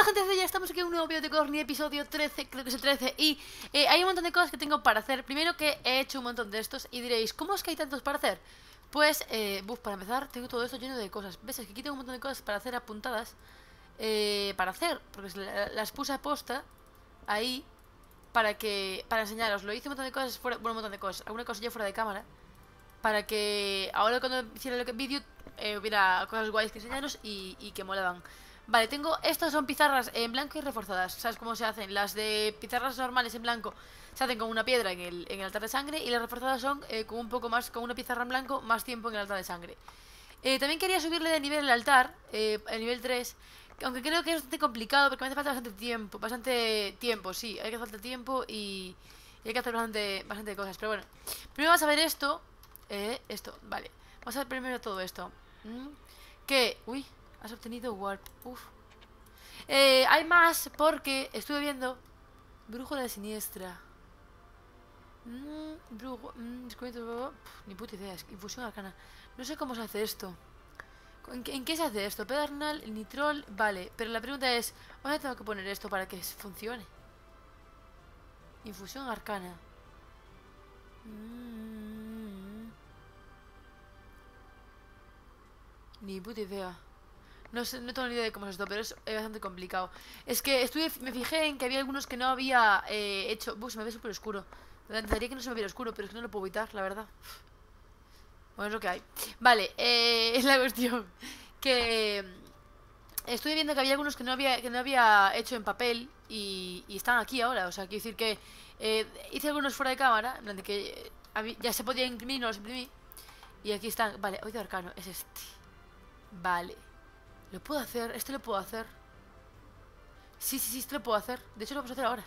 gente, ya estamos aquí en un nuevo video de Corny, episodio 13, creo que es el 13. Y hay un montón de cosas que tengo para hacer. Primero que he hecho un montón de estos y diréis, ¿cómo es que hay tantos para hacer? Pues, para empezar, tengo todo esto lleno de cosas. ¿Ves? Es que aquí tengo un montón de cosas para hacer apuntadas. Para hacer, porque las puse a posta ahí para enseñaros. Lo hice un montón de cosas fuera, bueno, un montón de cosas. Alguna cosa ya fuera de cámara. Para que ahora cuando hiciera el vídeo hubiera cosas guays que enseñaros y que molaban. Vale, tengo... Estas son pizarras en blanco y reforzadas. ¿Sabes cómo se hacen? Las de pizarras normales en blanco se hacen con una piedra en el altar de sangre. Y las reforzadas son con un poco más, con una pizarra en blanco, más tiempo en el altar de sangre. También quería subirle de nivel el altar, el nivel 3. Aunque creo que es bastante complicado porque me hace falta bastante tiempo. Bastante tiempo, sí, hay que hacer falta tiempo y hay que hacer bastante cosas. Pero bueno, primero vamos a ver esto. Esto, vale. Vamos a ver primero todo esto. Que, uy, has obtenido warp. Uf. Hay más porque estuve viendo Brújula Siniestra. Ni puta idea, es infusión arcana. No sé cómo se hace esto. ¿En qué se hace esto? Pedernal, nitrol, vale. Pero la pregunta es, ¿dónde tengo que poner esto para que funcione? Infusión arcana. Ni puta idea. No sé, no tengo ni idea de cómo es esto, pero es bastante complicado. Es que me fijé en que había algunos que no había hecho... se me ve súper oscuro. Me encantaría que no se me viera oscuro, pero es que no lo puedo evitar, la verdad. Bueno, es lo que hay. Vale, es la cuestión que estuve viendo que había algunos que no había hecho en papel y están aquí ahora. O sea, quiero decir que hice algunos fuera de cámara, en plan de que ya se podía imprimir, no los imprimí. Y aquí están. Vale, oído arcano, es este. Vale. Lo puedo hacer, este lo puedo hacer. Sí, este lo puedo hacer. De hecho lo vamos a hacer ahora.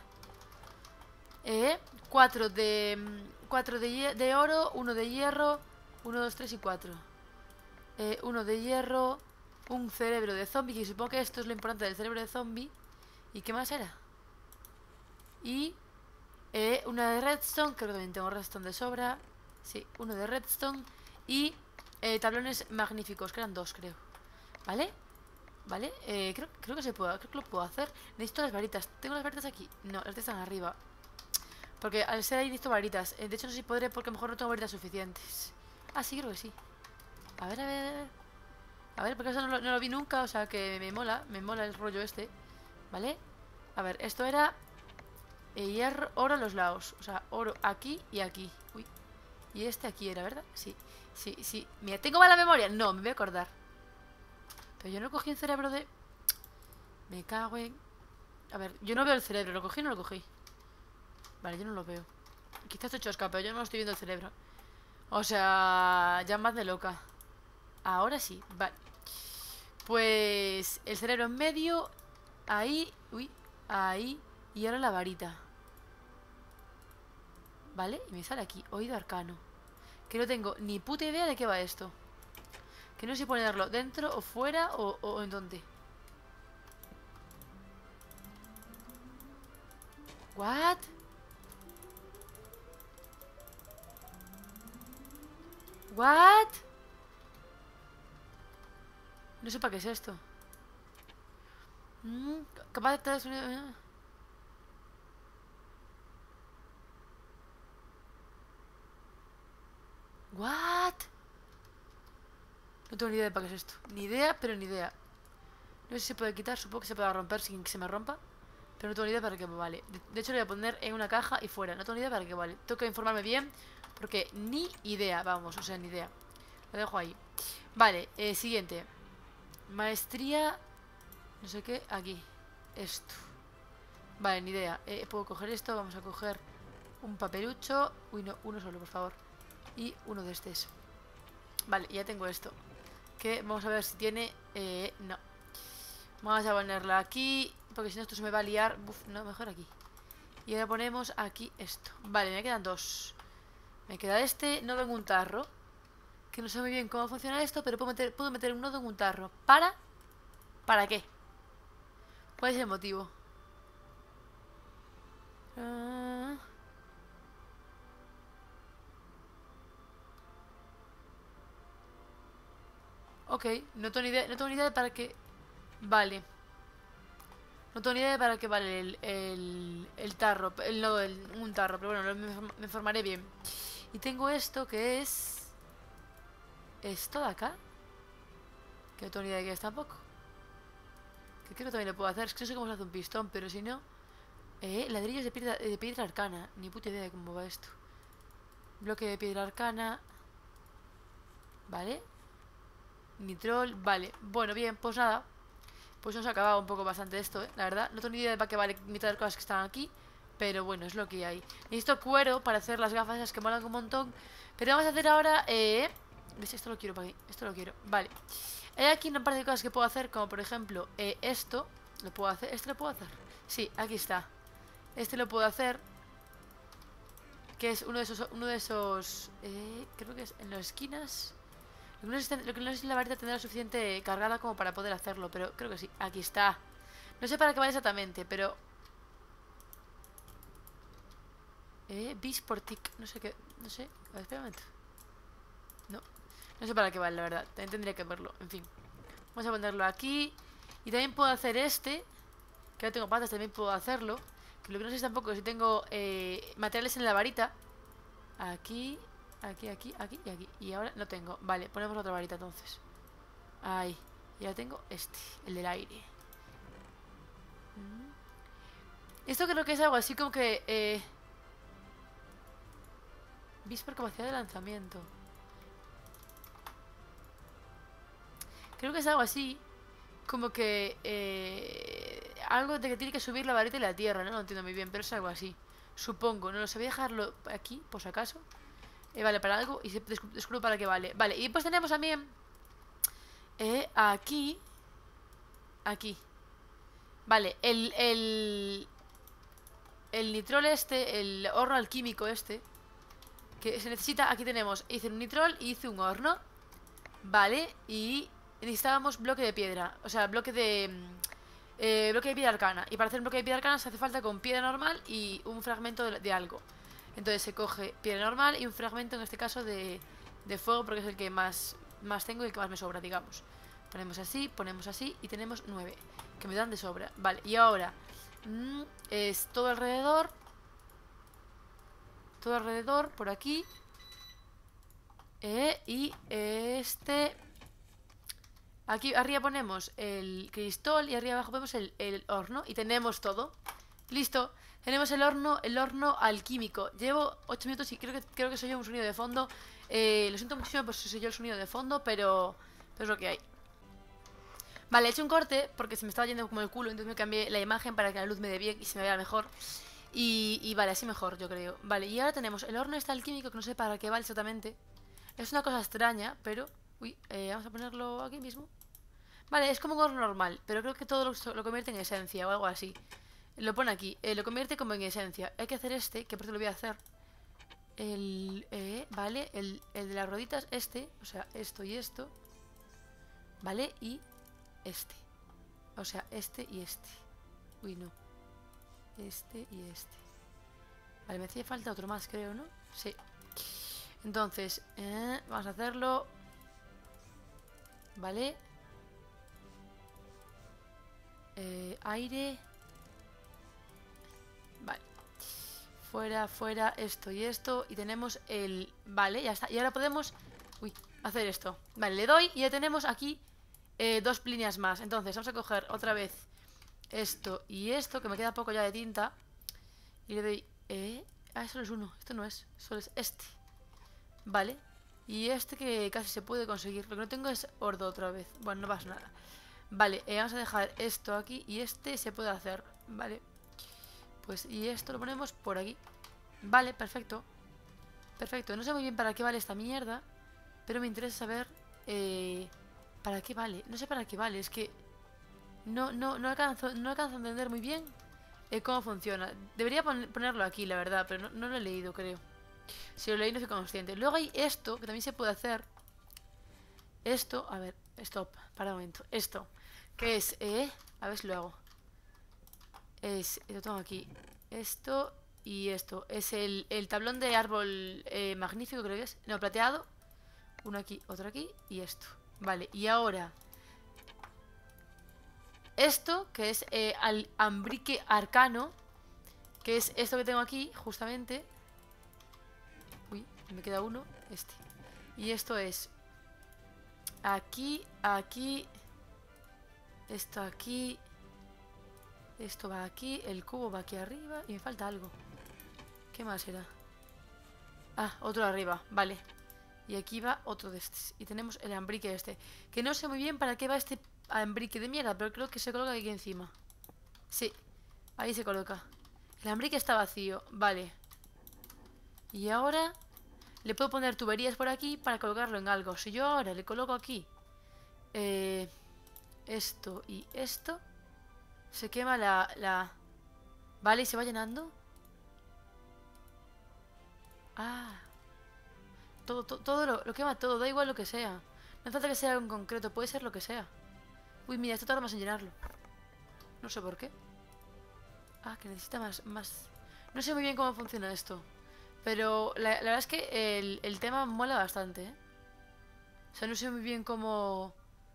4 de oro, 1 de hierro, 1, 2, 3 y 4. 1 de hierro, un cerebro de zombie, que supongo que esto es lo importante del cerebro de zombie. ¿Y qué más era? Y una de redstone, creo que también tengo redstone de sobra. Sí, uno de redstone. Y tablones magníficos, que eran 2, creo. ¿Vale? ¿Vale? Creo que se puede, creo que lo puedo hacer. Necesito las varitas. ¿Tengo las varitas aquí? No, las están arriba. Porque al ser ahí necesito varitas. De hecho no sé si podré porque a lo mejor no tengo varitas suficientes. Ah, sí, creo que sí. A ver, a ver. A ver, porque eso no lo vi nunca. O sea que me mola el rollo este. ¿Vale? A ver, esto era hierro, oro a los lados. O sea, oro aquí y aquí. Uy. Y este aquí era, ¿verdad? Sí, sí. Mira, ¿tengo mala memoria? No, me voy a acordar. Pero yo no cogí el cerebro de... Me cago en... A ver, yo no veo el cerebro. ¿Lo cogí o no lo cogí? Vale, yo no lo veo. Quizás estoy chosca, pero yo no estoy viendo el cerebro. O sea, ya más de loca. Ahora sí, vale. Pues el cerebro en medio. Ahí, uy, ahí. Y ahora la varita. Vale, y me sale aquí, oído arcano. Que no tengo ni puta idea de qué va esto. Que no sé ponerlo dentro o fuera o en dónde. ¿What? ¿What? No sé para qué es esto. Capaz de... ¿What? No tengo ni idea de para qué es esto. Ni idea, pero ni idea. No sé si se puede quitar, supongo que se puede romper sin que se me rompa. Pero no tengo ni idea para qué vale. De hecho lo voy a poner en una caja y fuera. No tengo ni idea para qué vale. Tengo que informarme bien porque ni idea, vamos, o sea, ni idea. Lo dejo ahí. Vale, siguiente. Maestría... No sé qué, aquí. Esto. Vale, ni idea. Puedo coger esto, vamos a coger un papelucho. Uy, no, uno solo, por favor. Y uno de estos. Vale, ya tengo esto. Que vamos a ver si tiene... no. Vamos a ponerla aquí, porque si no esto se me va a liar. Uf, no, mejor aquí. Y ahora ponemos aquí esto. Vale, me quedan 2. Me queda este nodo en un tarro. Que no sé muy bien cómo funciona esto, pero puedo meter un nodo en un tarro. ¿Para qué? ¿Cuál es el motivo? Ok, no tengo ni idea de para qué. Vale. No tengo ni idea de para qué vale el tarro. Un tarro, pero bueno, me informaré bien. Y tengo esto que es... ¿Esto de acá? Que no tengo ni idea de qué es tampoco. Que creo que también lo puedo hacer. Es que no sé cómo se hace un pistón, pero si no... ladrillos de piedra arcana. Ni puta idea de cómo va esto. Bloque de piedra arcana. Vale. Nitrol, vale. Bueno, bien, pues nada. Pues nos ha acabado un poco bastante esto, la verdad. No tengo ni idea de para qué vale mitad de las cosas que están aquí. Pero bueno, es lo que hay. Necesito cuero para hacer las gafas esas que molan un montón. Pero vamos a hacer ahora... ¿Ves? Esto lo quiero para aquí. Esto lo quiero. Vale. Hay aquí una parte de cosas que puedo hacer. Como por ejemplo, esto. Lo puedo hacer. ¿Este lo puedo hacer? Sí, aquí está. Este lo puedo hacer. Que es uno de esos... creo que es en las esquinas. Lo que no sé si la varita tendrá suficiente cargada como para poder hacerlo, pero creo que sí. Aquí está. No sé para qué vale exactamente, pero... Bisportic, no sé qué... No sé, a ver, espera un momento. No sé para qué vale, la verdad. También tendría que verlo, en fin. Vamos a ponerlo aquí. Y también puedo hacer este. Que no tengo patas, también puedo hacerlo. Que lo que no sé tampoco es si tengo materiales en la varita. Aquí, aquí, aquí, aquí y aquí. Y ahora no tengo. Vale, ponemos otra varita entonces. Ahí. Ya tengo este, el del aire. Esto creo que es algo así como que... Bis por capacidad de lanzamiento. Creo que es algo así. Como que... algo de que tiene que subir la varita y la tierra. No lo entiendo muy bien, pero es algo así. Supongo. No lo sabía dejarlo aquí, por si acaso. Vale, para algo. Y descubro para qué vale. Vale, y después tenemos también... aquí... Aquí. Vale, el nitrol este, el horno alquímico este, que se necesita, aquí tenemos, hice un nitrol y hice un horno. Vale, y necesitábamos bloque de piedra, o sea, bloque de piedra arcana. Y para hacer un bloque de piedra arcana se hace falta con piedra normal y un fragmento de algo. Entonces se coge piedra normal y un fragmento, en este caso, de fuego, porque es el que más tengo y el que más me sobra, digamos. Ponemos así y tenemos 9 que me dan de sobra. Vale, y ahora es todo alrededor. Todo alrededor, por aquí. Y este... Aquí arriba ponemos el cristal y arriba abajo ponemos el horno. Y tenemos todo. Listo. Tenemos el horno alquímico. Llevo 8 minutos y creo que soy yo un sonido de fondo. Lo siento muchísimo por si soy yo el sonido de fondo, pero es lo que hay. Vale, he hecho un corte porque se me estaba yendo como el culo. Entonces me cambié la imagen para que la luz me dé bien y se me vea mejor. Y vale, así mejor, yo creo. Vale, y ahora tenemos el horno este alquímico, que no sé para qué vale exactamente. Es una cosa extraña, pero... Uy, vamos a ponerlo aquí mismo. Vale, es como un horno normal, pero creo que todo lo convierte en esencia o algo así. Lo pone aquí, lo convierte como en esencia. Hay que hacer este, que por eso lo voy a hacer. Vale, el de las roditas, este. O sea, esto y esto. Vale, y este. O sea, este y este. Uy, no. Este y este. Vale, me hacía falta otro más, creo, ¿no? Sí. Entonces, vamos a hacerlo. Vale. Aire. Vale. Fuera, fuera, esto y esto. Y tenemos el... Vale, ya está. Y ahora podemos... Uy, hacer esto. Vale, le doy y ya tenemos aquí 2 líneas más. Entonces, vamos a coger otra vez esto y esto, que me queda poco ya de tinta. Y le doy... solo es uno. Esto no es. Solo es este. Vale. Y este que casi se puede conseguir. Lo que no tengo es ordo otra vez. Bueno, no pasa nada. Vale, vamos a dejar esto aquí. Y este se puede hacer. Vale. Pues y esto lo ponemos por aquí. Vale, perfecto. Perfecto. No sé muy bien para qué vale esta mierda, pero me interesa saber para qué vale. No sé para qué vale. Es que no alcanzo a entender muy bien cómo funciona. Debería ponerlo aquí, la verdad, pero no lo he leído, creo. Si lo leí no soy consciente. Luego hay esto, que también se puede hacer. Esto, a ver, stop, para un momento. Esto, que es, a ver si lo hago. Lo tengo aquí. Esto y esto. Es el tablón de árbol magnífico, creo que es. No, plateado. Uno aquí, otro aquí y esto. Vale, y ahora esto, que es al Ambrique Arcano, que es esto que tengo aquí, justamente. Uy, me queda uno, este. Y esto es aquí, aquí, esto aquí, esto va aquí, el cubo va aquí arriba y me falta algo. ¿Qué más era? Ah, otro arriba, vale. Y aquí va otro de estos. Y tenemos el ambrique este. Que no sé muy bien para qué va este ambrique de mierda, pero creo que se coloca aquí encima. Sí, ahí se coloca. El ambrique está vacío, vale. Y ahora le puedo poner tuberías por aquí para colocarlo en algo. Si yo ahora le coloco aquí esto y esto, se quema la... Vale, y se va llenando. Ah, todo lo quema todo, da igual lo que sea. No hace falta que sea algo en concreto, puede ser lo que sea. Uy, mira, esto tarda más en llenarlo. No sé por qué. Ah, que necesita más. No sé muy bien cómo funciona esto. Pero la verdad es que el tema mola bastante, ¿eh? O sea, no sé muy bien cómo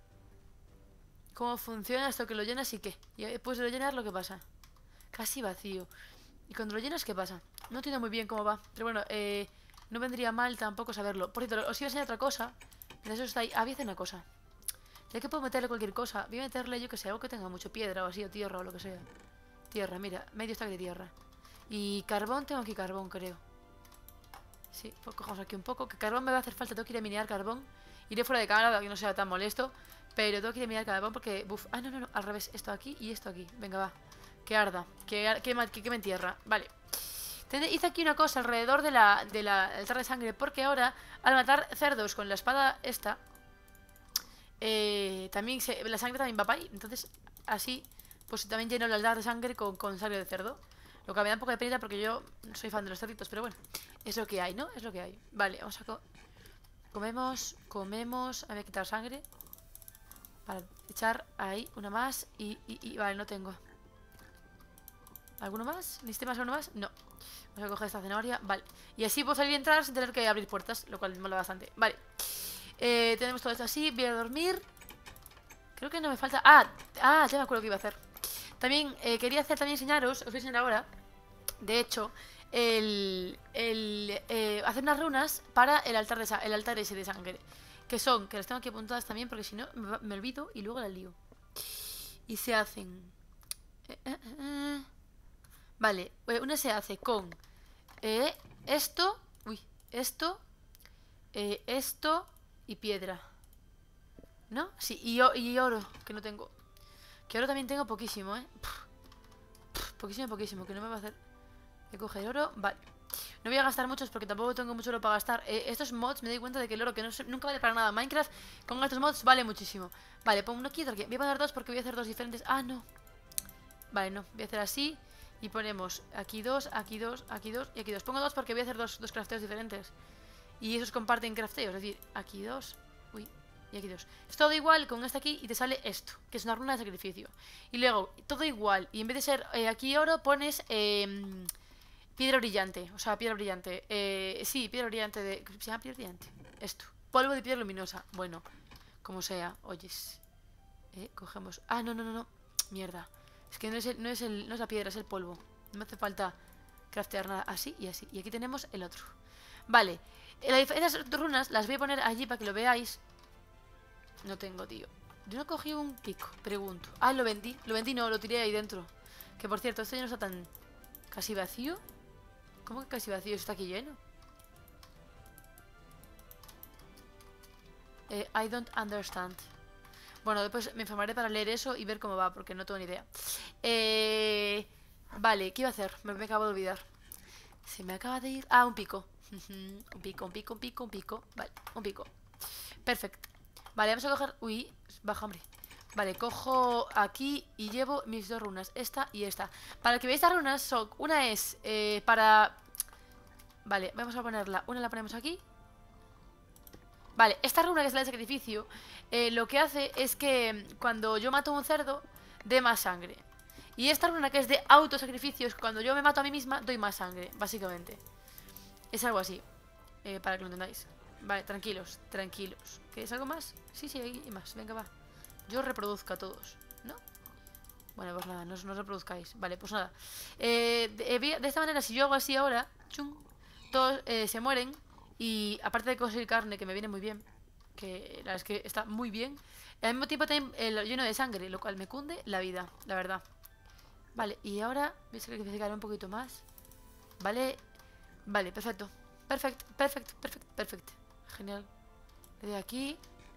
funciona esto, que lo llenas y qué. Y después de lo llenar, ¿lo que pasa? Casi vacío. Y cuando lo llenas, ¿qué pasa? No entiendo muy bien cómo va. Pero bueno, no vendría mal tampoco saberlo. Por cierto, os iba a enseñar otra cosa. Mientras eso está ahí. Ah, voy a hacer una cosa. Ya que puedo meterle cualquier cosa, voy a meterle, yo que sé, algo que tenga mucho piedra o así, o tierra o lo que sea. Tierra, mira, medio stack de tierra. Y carbón, tengo aquí carbón, creo. Sí, pues cogemos aquí un poco. Que carbón me va a hacer falta, tengo que ir a minear carbón. Iré fuera de cámara para que no sea tan molesto. Pero tengo que ir a minear carbón porque... Uf, ah, no, al revés. Esto aquí y esto aquí. Venga, va. Que arda. Que queme en tierra. Vale. Hice aquí una cosa alrededor del altar de sangre. Porque ahora, al matar cerdos con la espada esta... también la sangre también va para ahí. Entonces, así, pues también lleno el altar de sangre con sangre de cerdo. Lo que me da un poco de pena porque yo no soy fan de los cerditos, pero bueno, es lo que hay, ¿no? Es lo que hay. Vale, vamos a comemos. Voy a quitar sangre para echar ahí una más y vale, no tengo. ¿Alguno más? ¿Necesité más alguno más? No. Vamos a coger esta zanahoria, vale. Y así puedo salir y entrar sin tener que abrir puertas, lo cual me mola bastante. Vale. Tenemos todo esto así, voy a dormir. Creo que no me falta... Ah, ya me acuerdo que iba a hacer. También quería enseñaros, os voy a enseñar ahora, de hecho, hacer unas runas para el altar ese de sangre. Que las tengo aquí apuntadas también porque si no me olvido y luego las lío. Y se hacen... Vale, una se hace con esto, esto y piedra. ¿No? Sí, y oro, que no tengo. Que oro también tengo poquísimo, ¿eh? Poquísimo, que no me va a hacer... Voy a coger oro, vale. No voy a gastar muchos porque tampoco tengo mucho oro para gastar. Estos mods me doy cuenta de que el oro, que nunca vale para nada. Minecraft con estos mods vale muchísimo. Vale, pongo uno aquí, otro aquí. Voy a poner dos porque voy a hacer dos diferentes. Ah, no. Vale, no. Voy a hacer así. Y ponemos aquí dos y aquí dos. Pongo dos porque voy a hacer dos crafteos diferentes. Y esos comparten crafteos. Es decir, aquí dos. Uy. Y aquí dos. Es todo igual con este aquí y te sale esto, que es una runa de sacrificio. Y luego, todo igual. Y en vez de ser aquí oro, pones piedra brillante. O sea, piedra brillante. Sí, piedra brillante de... ¿Se llama piedra brillante? Esto. Polvo de piedra luminosa. Bueno, como sea. Oyes. Cogemos... Ah, no. Mierda. Es que no es la piedra, es el polvo. No me hace falta craftear nada. Así y así. Y aquí tenemos el otro. Vale. Esas runas las voy a poner allí para que lo veáis. No tengo, tío. Yo no cogí un pico, pregunto. Ah, lo vendí. No, lo tiré ahí dentro. Que por cierto, esto ya no está tan... ¿Casi vacío? ¿Cómo que casi vacío? ¿Está aquí lleno? I don't understand. Bueno, después me informaré para leer eso y ver cómo va, porque no tengo ni idea. Vale, ¿qué iba a hacer? Me acabo de olvidar. Se me acaba de ir... Ah, un pico. Un pico. Vale, un pico. Perfecto. Vale, vamos a coger... Uy, baja, hombre. Vale, cojo aquí y llevo mis dos runas, esta y esta. Para que veáis estas runas, son... Una es para... Vale, vamos a ponerla. Una la ponemos aquí. Vale, esta runa que es la de sacrificio, lo que hace es que cuando yo mato a un cerdo, dé más sangre. Y esta runa que es de autosacrificio es que cuando yo me mato a mí misma, doy más sangre, básicamente. Es algo así, para que lo entendáis. Vale, tranquilos. ¿Queréis algo más? Sí, hay más. Venga, va. Yo reproduzco a todos, ¿no? Bueno, pues nada, no os reproduzcáis. Vale, pues nada. De esta manera, si yo hago así ahora, chung, todos se mueren. Y aparte de conseguir carne, que me viene muy bien, que la verdad es que está muy bien, al mismo tiempo también lo lleno de sangre, lo cual me cunde la vida, la verdad. Vale, y ahora voy a sacrificar un poquito más. Vale, vale, perfecto. Perfecto, perfecto, perfecto, perfecto. Genial. Le doy aquí.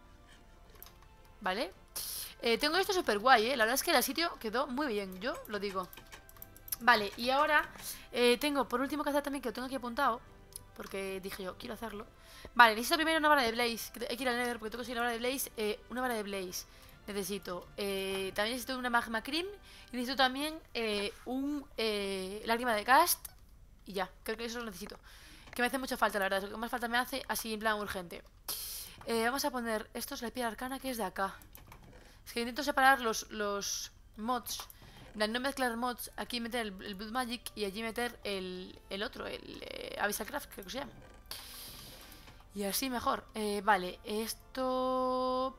Vale. Tengo esto súper guay, La verdad es que el sitio quedó muy bien, yo lo digo. Vale, y ahora tengo por último que hacer también, que lo tengo aquí apuntado, porque dije yo, quiero hacerlo. Vale, necesito primero una vara de Blaze. Hay que ir al Nether porque tengo que conseguir una vara de Blaze. Una vara de Blaze necesito. También necesito una Magma Cream. Y necesito también un lágrima de Cast. Y ya, creo que eso lo necesito. Que me hace mucha falta, la verdad. Lo que más falta me hace, así en plan urgente. Vamos a poner, esto es la piedra arcana que es de acá. Es que intento separar los mods. No mezclar mods, aquí meter el Blood Magic y allí meter el otro, el Abyssal Craft, creo que se llama. Y así mejor. Vale, esto...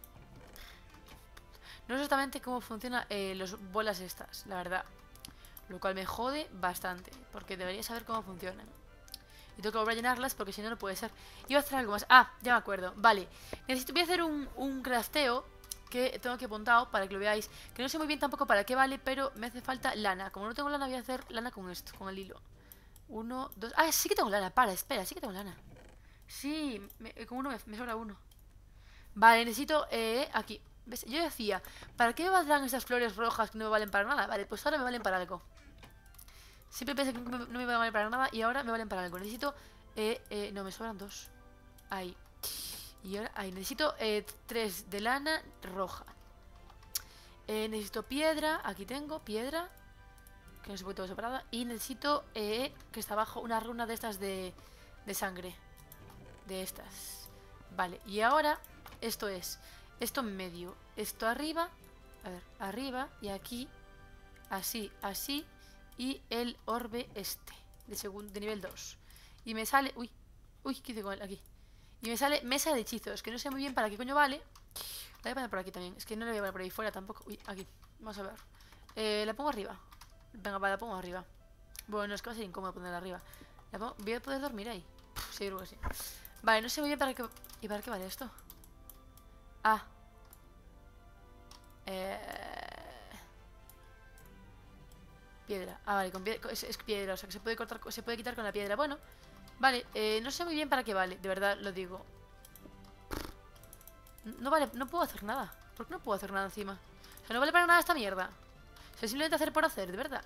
No sé exactamente cómo funcionan las bolas estas, la verdad. Lo cual me jode bastante, porque debería saber cómo funcionan. Y tengo que volver a llenarlas porque si no, no puede ser. Iba a hacer algo más. Ah, ya me acuerdo. Vale, voy a hacer un crafteo que tengo aquí apuntado para que lo veáis. Que no sé muy bien tampoco para qué vale, pero me hace falta lana. Como no tengo lana, voy a hacer lana con esto, con el hilo. 1, 2... Ah, sí que tengo lana, espera, sí que tengo lana. Sí, con uno me sobra uno. Vale, necesito aquí. ¿Ves? Yo decía, ¿para qué me valdrán estas flores rojas que no me valen para nada? Vale, pues ahora me valen para algo. Siempre pensé que no me iban a valer para nada y ahora me valen para algo. Necesito... no, me sobran 2. Ahí. Y ahora, ahí, necesito 3 de lana roja. Necesito piedra. Aquí tengo piedra. Que no sé por qué tengo separada. Y necesito que está abajo una runa de estas de sangre. De estas. Vale, y ahora esto es. Esto en medio. Esto arriba. A ver, arriba. Y aquí. Así, así. Y el orbe este. De nivel 2. Y me sale... Uy, ¿qué hice con él? Aquí. Y me sale mesa de hechizos, que no sé muy bien para qué coño vale. La voy a poner por aquí también. Es que no la voy a poner por ahí fuera tampoco. Uy, aquí. Vamos a ver. La pongo arriba. Venga, la pongo arriba. Bueno, es que va a ser incómodo ponerla arriba. ¿Voy a poder dormir ahí? Sí, creo que sí. Vale, no sé muy bien para qué... ¿Y para qué vale esto? Ah. Piedra. Ah, vale, con piedra, es piedra, o sea que se puede cortar, se puede quitar con la piedra. Bueno, vale, no sé muy bien para qué vale, de verdad lo digo. No vale, no puedo hacer nada. ¿Por qué no puedo hacer nada encima? O sea, no vale para nada esta mierda. O sea, simplemente hacer por hacer, de verdad.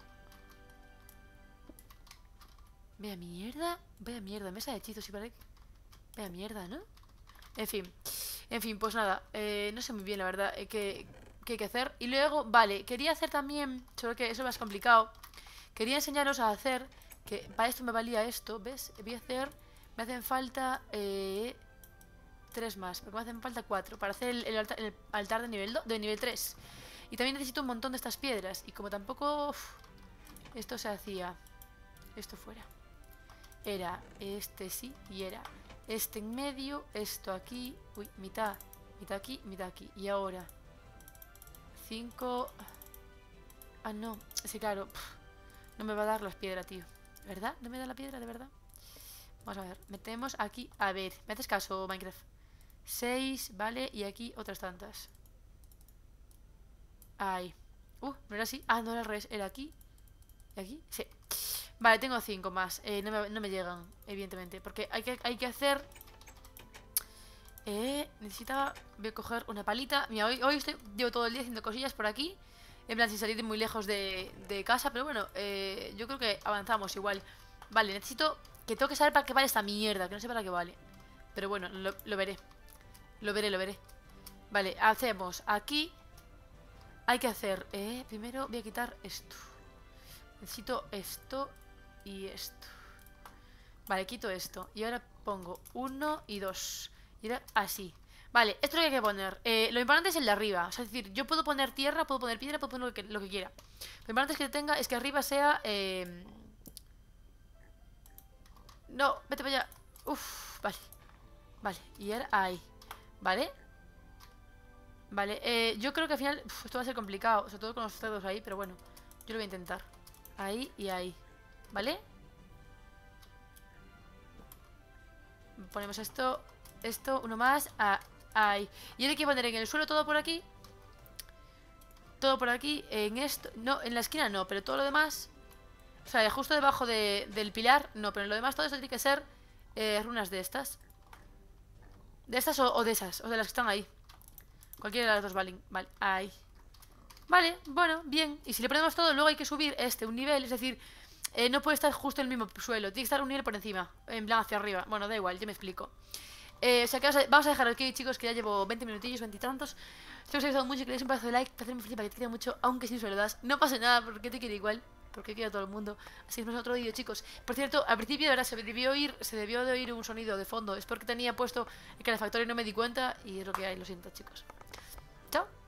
Vaya mierda, mesa de hechizos y para qué. Vaya mierda, ¿no? En fin, pues nada, no sé muy bien la verdad qué hay que hacer. Y luego, vale, quería hacer también, solo que eso es más complicado. Quería enseñaros a hacer, que para esto me valía esto, ¿ves? Voy a hacer, me hacen falta 3 más, porque me hacen falta 4 para hacer el altar de nivel 3. Y también necesito un montón de estas piedras. Y como tampoco esto se hacía, esto fuera. Era este sí y era este en medio, esto aquí, uy, mitad aquí, mitad aquí. Y ahora 5. Ah, no, sí, claro. No me va a dar las piedras, tío. ¿Verdad? ¿No me da la piedra, de verdad? Vamos a ver, metemos aquí. A ver, ¿me haces caso, Minecraft? 6, vale, y aquí otras tantas. Ahí. No era así. Ah, no era al revés, era aquí. ¿Y aquí? Sí. Vale, tengo 5 más. No me llegan, evidentemente. Porque hay que hacer... necesitaba... Voy a coger una palita. Mira, hoy llevo todo el día haciendo cosillas por aquí. En plan, sin salir muy lejos de casa. Pero bueno, yo creo que avanzamos igual. Vale, necesito... Que tengo que saber para qué vale esta mierda. Que no sé para qué vale. Pero bueno, lo veré. Lo veré. Vale, hacemos aquí... Hay que hacer... primero voy a quitar esto. Necesito esto y esto. Vale, quito esto. Y ahora pongo 1 y 2. Y ahora así. Vale, esto es lo que hay que poner. Lo importante es el de arriba. O sea, es decir, yo puedo poner tierra, puedo poner piedra, puedo poner lo que quiera. Lo importante es que arriba sea... No, vete para allá. Uf, vale. Vale, y ahora ahí. ¿Vale? Vale, yo creo que al final esto va a ser complicado, sobre todo con los cerdos ahí, pero bueno, yo lo voy a intentar. Ahí y ahí, ¿vale? Ponemos esto, uno más, ahí. Y ahora hay que poner en el suelo todo por aquí. Todo por aquí, en esto, no, en la esquina no, pero todo lo demás. O sea, justo debajo del pilar, no, pero en lo demás todo esto tiene que ser runas de estas. De estas o de esas, o de las que están ahí. Cualquiera de las dos valen, vale, ahí. Vale, bueno, bien. Y si le ponemos todo, luego hay que subir un nivel, es decir, no puede estar justo en el mismo suelo, tiene que estar un nivel por encima, en plan hacia arriba. Bueno, da igual, yo me explico. O sea que vamos a dejar aquí, chicos, que ya llevo 20 minutillos, 20 y tantos. Espero que os haya gustado mucho y que le deis un pedazo de like para hacerme feliz, para que te quede mucho, aunque sin suelo das. No pasa nada, porque te quiero igual, porque quiero a todo el mundo. Así que nos vemos en otro vídeo, chicos. Por cierto, al principio de verdad se debió de oír un sonido de fondo. Es porque tenía puesto el calefactor y no me di cuenta. Y es lo que hay, lo siento, chicos. Chao.